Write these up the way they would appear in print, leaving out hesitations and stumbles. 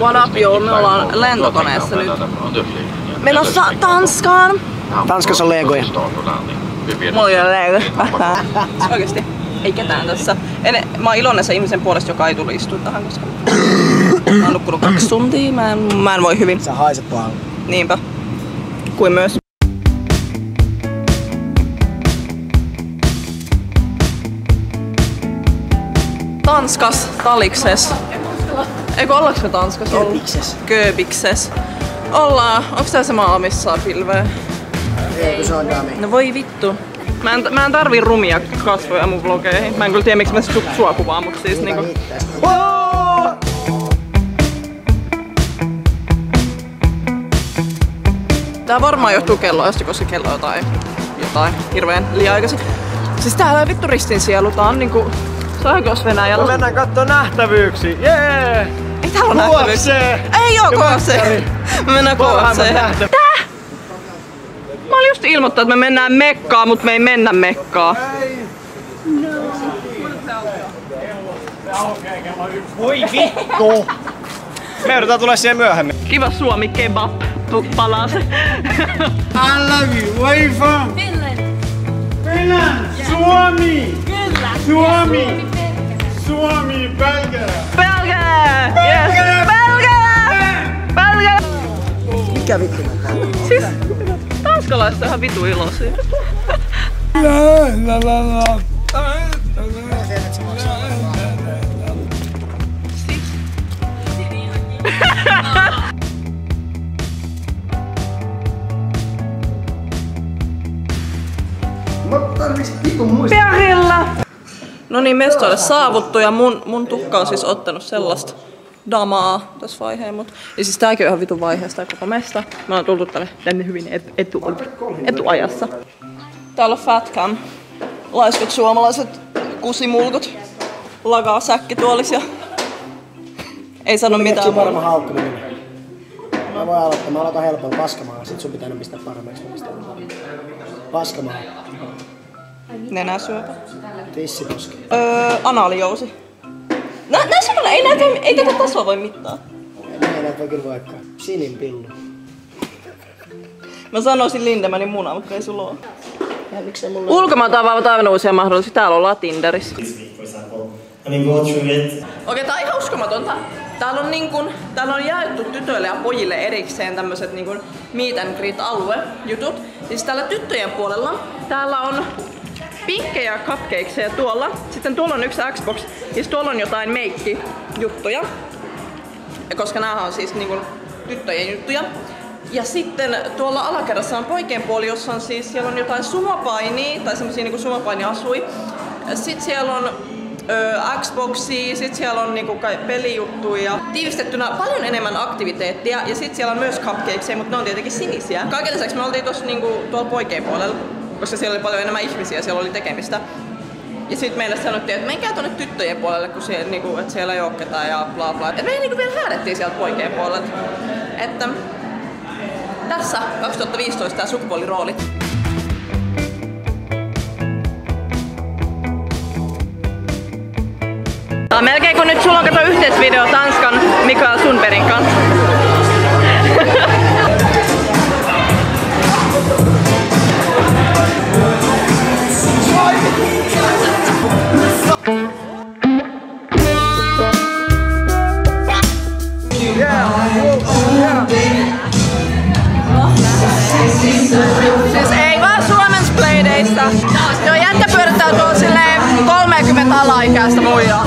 What up, joo? Me ollaan lentokoneessa nyt menossa Tanskaan. Tanskassa on legoja. Mulla ei ole legoja. Oikeesti, ei ketään tässä. Mä oon iloinen sen ihmisen puolesta, joka ei tuli istua tähän, koska mä oon nukkunut 2 tuntia. Mä en voi hyvin. Sä haiset pahalle. Niinpä. Kuin myös. Tanskas, Talikses. Eikö ollaanko me Tanskas? Köpikses. Köpikses. Ollaan. Onks tää se maa, missä saa pilveä? Eikö se on dami? No voi vittu. Mä en tarvii rumia kasvoja mun vlogeihin. Mä en kyllä tiedä miksi mä sua kuvaan, mut siis niinku... Tää varmaan johtuu kelloista, koska kello on jotain hirveen liian aikaisin. Siis täällä on vittu ristinsielu, tää on niinku... Saakos Venäjällä? Me mennään kattoo nähtävyyksiä, jee! Ei täällä on nähtävyyksiä. Ei oo KFC! Me mennään KFC. Tää? Mä olin just ilmoittanut, että me mennään Mekkaan, mut me ei mennä Mekkaan. Voi vittu! Me yritetään tulla siihen myöhemmin. Kiva Suomi kebab palaa se. I love you. Where you from? Finland. Finland! Suomi! Kyllä. Suomi! Suomi, Belgia! Belgia! Yes! Belgia! Belgia! Mikä vittu? Siis tanskalaiset on ihan vitu iloisia. Perillä! No niin, mestoille saavuttu ja mun tukka on siis ottanut sellaista damaa tässä vaiheen, ja siis tääkin on ihan vitun vaiheesta tää koko mesta. Mä oon tultu tänne hyvin etuajassa. Täällä on Fatcam. Laiskut suomalaiset kusimulkut. Lagaa säkkituolisia. Ei sano mitään. Keksi paremman haukkaminen. Mä voin aloittaa. Mä aloitan helpolla paskamaa. Sit sun pitää pistää paremmaksi. Paskamaa. Nenäsyöpä. Tissiposki. Anaalijousi. Ei tätä tasoa voi mittaa. Ei näitä voi kyllä vaikka. Sininpillu. Mä sanoisin Lindemanin muna, mutta ei sulla oo. Miksei mulla? Ulkomailta avaavat aivan uusia mahdollisuuksia. Täällä ollaan Tinderissä. Okei, tää on ihan uskomatonta. Täällä on jaettu tytöille ja pojille erikseen tämmöset niinku meet and greet -alue-jutut. Siis täällä tyttöjen puolella täällä on pinkkejä cupcakesia tuolla. Sitten tuolla on yksi Xbox. Siis tuolla on jotain meikki-juttuja. Koska näähän on siis niinku tyttöjen juttuja. Ja sitten tuolla alakerrassa on poikien puoli, jossa on siis, siellä on jotain sumopainia, tai semmosia niinku sumopainiasui. Sitten siellä on Xboxia, sitten siellä on niinku pelijuttuja. Tiivistettynä paljon enemmän aktiviteettia, ja sitten siellä on myös cupcakesia, mutta ne on tietenkin sinisiä. Kaiken lisäksi me oltiin tossa niinku tuolla poikien puolella, koska siellä oli paljon enemmän ihmisiä, siellä oli tekemistä. Ja sitten meille sanottiin, että menkää tonne tyttöjen puolelle, kun siellä, niinku, että siellä ei oo ketään ja bla bla. Et me niinku vielä häädettiin sieltä poikien puolelta. Että tässä 2015 tää sukupuolirooli. Tää on melkein kun nyt sulla on kato yhteisvideo Tanskan Mikael Sundbergin kanssa. Siis ei vaan Suomen Splaydeista. Joo, jättä pyörittää tuolla silleen 30 alaikäistä muijaa.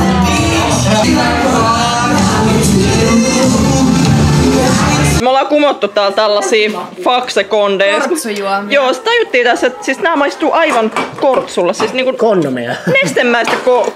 Me ollaan kumottu täällä tällaisia faksekondeja. Kortsujuomia. Joo, sitä tajuttiin tässä, että siis nää maistuu aivan kortsulla. Siis niinku kondomeja. Nestemäistä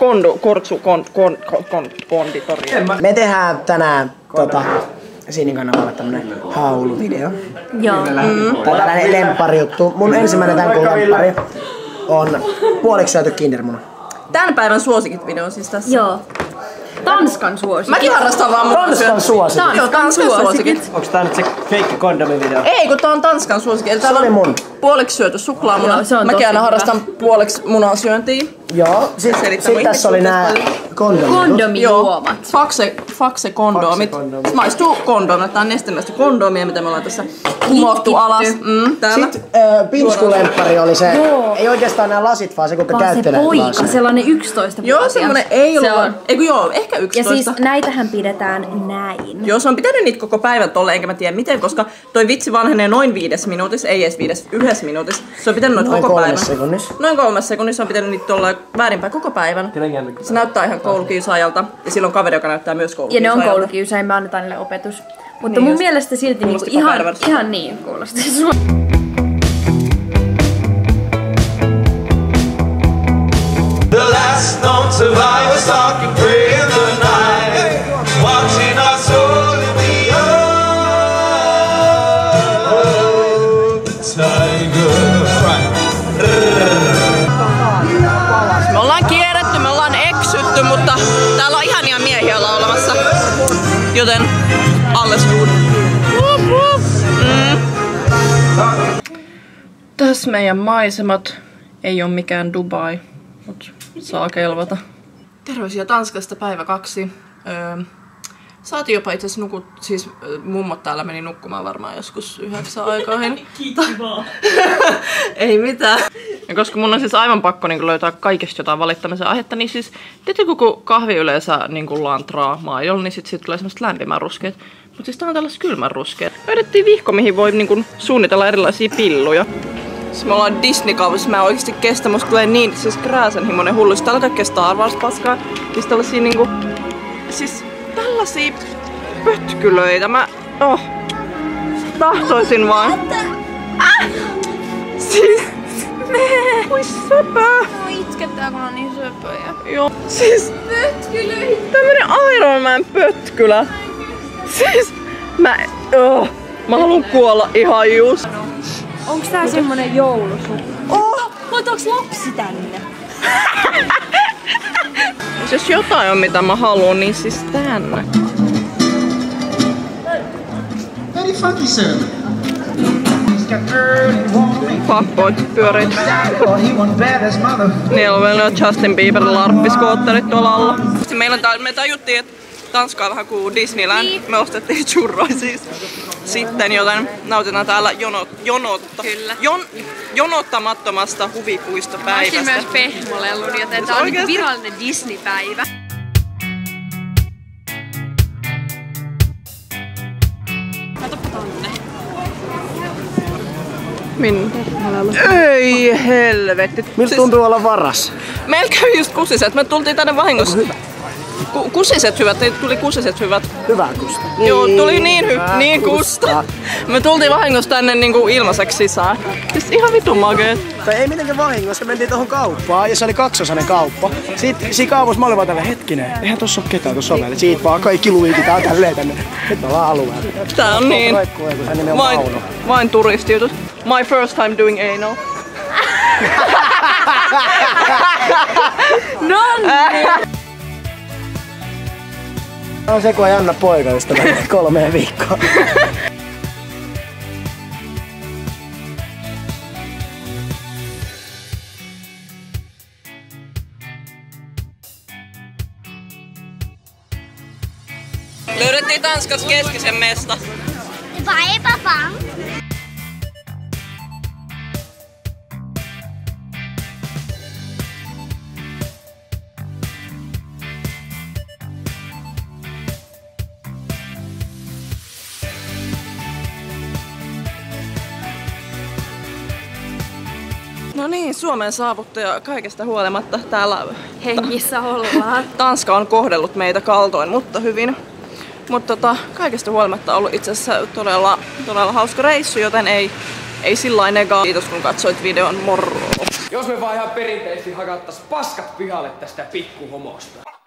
konditoria. Me tehdään tänään Sinin kanavalla tämmönen hauluvideo. Joo. Tai tällainen lempparijuttu. Mun ensimmäinen tän kuun lemppari on puoliksi syöty kindermuna. Tän päivän suosikit video on siis tässä. Joo. Tanskan suosikit. Mäkin harrastan vaan Tanskan suosikit. Joo, Tanskan suosikit. Onks tää nyt se feikki kondomivideo? Ei, kun tää on Tanskan suosikit. Eli täällä oli on mun. puoliksi syöty suklaamuna. Joo, se on Mäkin tosi aina hyvä. harrastan puoliksi munansyöntiä. Joo, sit tässä oli nää kondomit. Kondomijuomat. Faxe kondomit. Maistuu kondomit. Tää on nestemäistä kondomia, mitä me ollaan tässä kumottu alas. Sitten pinskulemppari oli se, ei oikeastaan nämä lasit, vaan se kuinka käyttelee poika, lasia. sellainen 11-vuotias. Joo, semmonen ei ole. Eikö joo, ehkä 11. Ja siis näitähän pidetään näin. Joo, se on pitänyt niitä koko päivän tolle, enkä mä tiedä miten, koska toi vitsi vanhenee noin 5 minuutissa, ei edes 1 minuutissa. Se on pitänyt noita koko päivän. Noin 3 sekunnissa on pitänyt niitä tolla väärinpäin koko päivän. Se näyttää ihan koulukiusaajalta. Ja silloin kaveri, joka näyttää myös koulukiusaajalta. Ja ne on koulukiusaajia, me annetaan niille opetus. Mutta mun mielestä silti niinku ihan niin kuulosti. The last known survivor stalking prey in the night, watching us soul in the eye of the tiger. Me ollaan kierretty, me ollaan eksytty, mutta täällä on ihania miehiä laulamassa. Joten alles good. Tässä meidän maisemat. Ei oo mikään Dubai, mut saa kelvata. Terveisiä Tanskasta päivä 2. Saatiin jopa itse asiassa mummot täällä meni nukkumaan varmaan joskus 9 aikoihin. Kiitti vaan. Ei mitään. Ja koska mun on siis aivan pakko niin löytää kaikesta jotain valittamisen aihetta, niin siis tiedätkö kun kahvi yleensä niin lantraa maidolla, niin sit tulee semmoista lämpimän ruskeet. Mut siis tää on tällaiset kylmän ruskeet. Löydettiin vihko, mihin voi niin suunnitella erilaisia pilluja. Siis me ollaan Disney-kaupassa, mä en oikeesti kestä, musta tulee niin siis krääsenhimoinen hullu. Siis täällä kaikkea Star Wars-paskaa. Siis tällaisia niinku... Siis tällaisia pötkylöitä. Mä... tahtoisin vaan. Siis... Kui söpö. Itkettää kun on niin söpöjä. Joo. Siis... Pötkylöitä. Tämmönen Iron Man pötkylä. Siis... Mä haluun kuolla ihan just. Onks tää semmonen joulusuku? Mutta onks lapsi tänne? Jos jotain on mitä mä haluun, niin siis tänne. Very funky, sir. Pappoit pyörit. He won bad as mother. Niillä on vielä Justin Bieber larppiskootterit tuolla alla. Me tajuttiin, että Tanska on vähän kuin Disneyland. Me ostettiin churroja siis sitten, joten nautitaan täällä jonottamattomasta huvipuistopäivästä. Ostin myös pehmolellun, joten tää on niinku virallinen Disney-päivä. Katoppa tonne. Minne? Ei helvetti. Miltä tuntuu olla varas? Meillä kävi just kusiset. Me tultiin tänne vahingossa. Kusiset hyvät, tuli kusiset hyvät. Hyvä Kusta. Joo, tuli niin Kusta. Me tultiin vahingossa tänne niinku ilmaiseksi sisään. Siis ihan vitun makeet. Tai ei mitenkään vahingossa, mentiin tuohon kauppaan ja se oli 2-osainen kauppa. Sitten siinä kaupassa mä olin vaan tällä hetkinen, eihän tossa oo ketään tossa ovella. Siitä vaan kaikki luikitaan tälleen tänne. Nyt me ollaan alueella. Tää on niin. Vain turistijutut. My first time doing anal. On se kun ei anna poikaystävä 3 viikkoa. Löydettiin Tanskassa keskisen mesta. Vai papa? No niin, Suomen saavuttaja kaikesta huolimatta täällä Hengissä ollaan. Tanska on kohdellut meitä kaltoin, mutta hyvin. Mutta kaikesta huolimatta ollut itse asiassa todella hauska reissu, joten ei sillain negaa. Kiitos kun katsoit videon, moro! Jos me vaan ihan perinteisesti hakattais paskat pihalle tästä pikkuhomosta.